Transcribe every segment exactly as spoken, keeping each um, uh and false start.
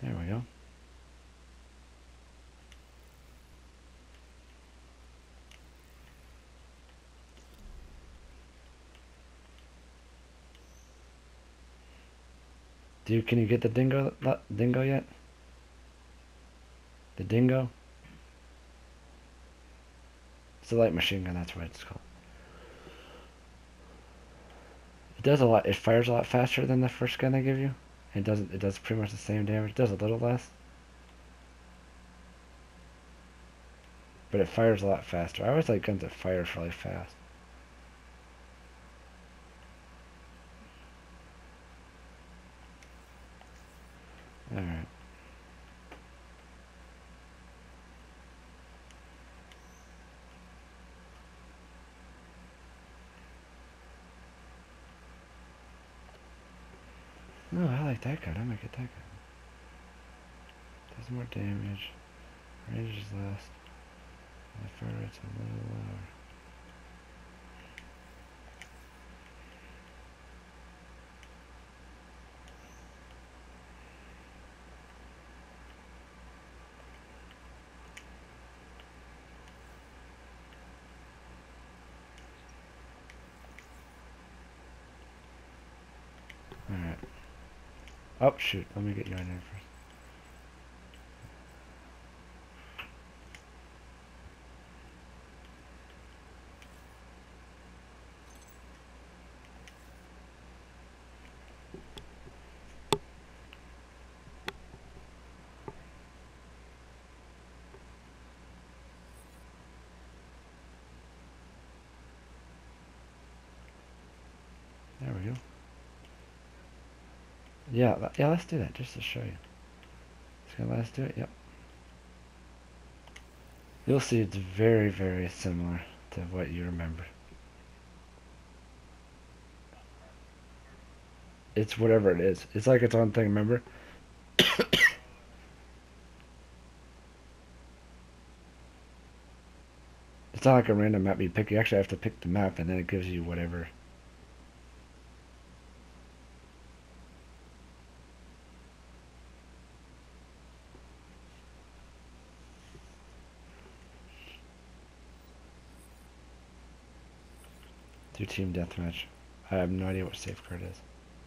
There we go. Dude, can you get the dingo, dingo yet? The dingo? It's a light machine gun, that's what it's called. It does a lot, it fires a lot faster than the first gun they give you. It doesn't, it does pretty much the same damage. It does a little less. But it fires a lot faster. I always like guns that fire really fast. Alright. No, I like that gun. I might get that gun. Does more damage. Range is less. The fire rate's a little lower. Alright. Oh, shoot. Let me get you in there first. There we go. Yeah, yeah, let's do that just to show you. It's gonna let us do it, yep. You'll see it's very, very similar to what you remember. It's whatever it is. It's like its own thing, remember? It's not like a random map you pick. You actually have to pick the map and then it gives you whatever. Do team deathmatch. I have no idea what safeguard is.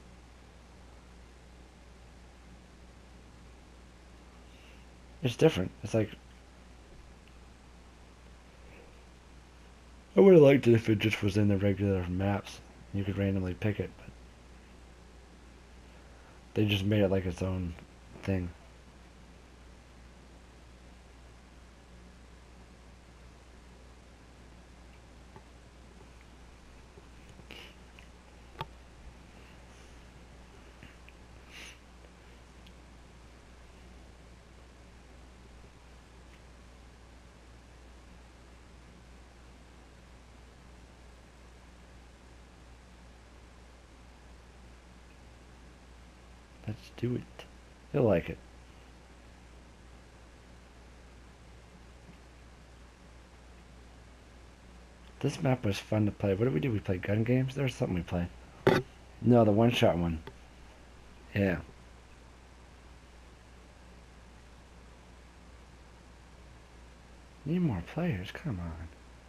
It's different. It's like I would have liked it if it just was in the regular maps. You could randomly pick it, but they just made it like its own thing. Let's do it. You'll like it. This map was fun to play. What did we do? We played gun games? There was something we played. No, the one-shot one. Yeah. Need more players. Come on.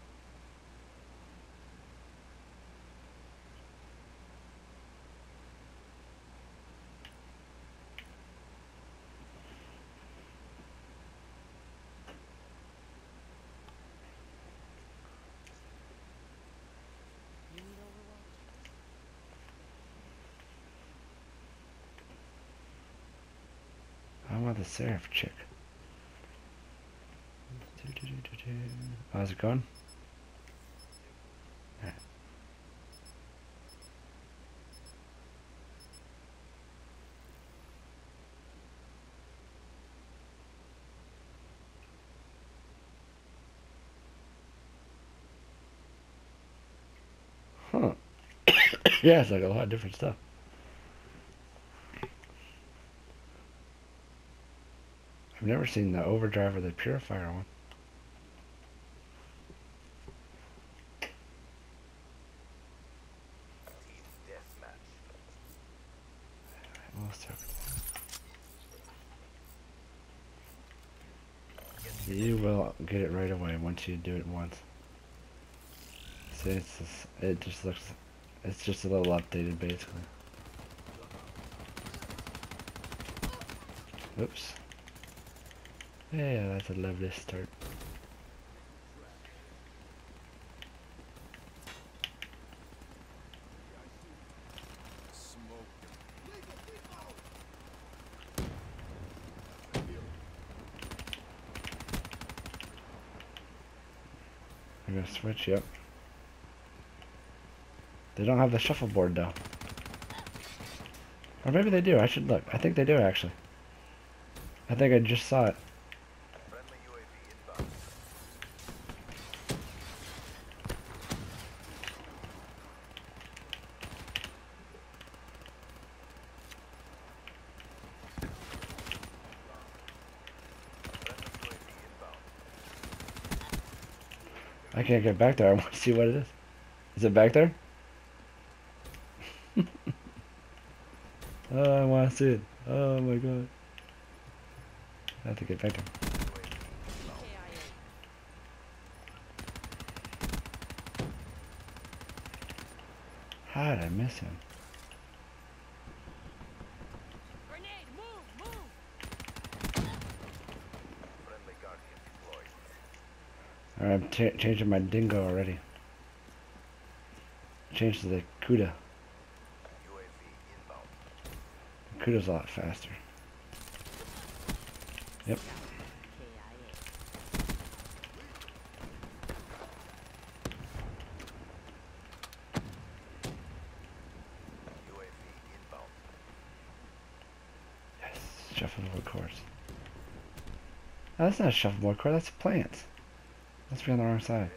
I want the Seraph chick. How's it going? Right. Huh. Yeah, it's like a lot of different stuff. I've never seen the overdrive or the purifier one. We'll start with that. You will get it right away once you do it once. See, it's just, it just looks, it's just a little updated basically. Oops. Yeah, that's a lovely start. I'm gonna switch, yep. They don't have the shuffleboard though. Or maybe they do, I should look. I think they do actually. I think I just saw it. I can't get back there. I want to see what it is. Is it back there? Oh, I want to see it. Oh my god. I have to get back there. How did I miss him? Alright, I'm ch changing my dingo already. Changed to the Cuda. Cuda's a lot faster. Yep. Yes, shuffleboard course. Oh, that's not a shuffleboard course, that's plants. Let's be on the wrong side.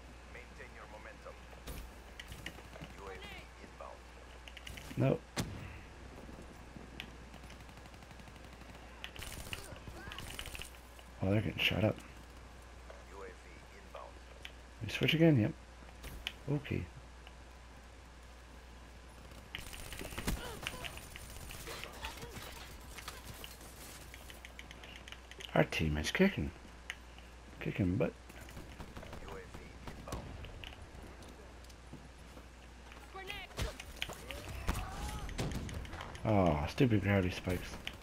Nope. Oh, they're getting shot up. We switch again? Yep. Okay. Our team is kicking. Kicking butt. Oh, stupid gravity spikes.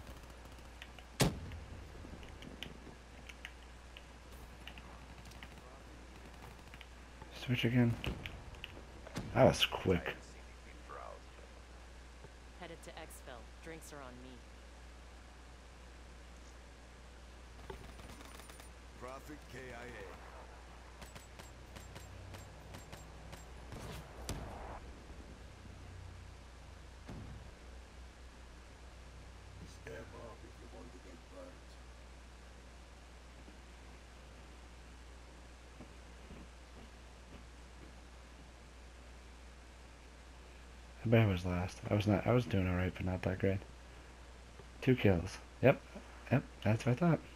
Switch again. That was quick. Headed to Exfil. Drinks are on me. Profit K I A. Step up if you want to get burnt. I bet I was last. I was not. I was doing alright, but not that great. Two kills. Yep. Yep. That's what I thought.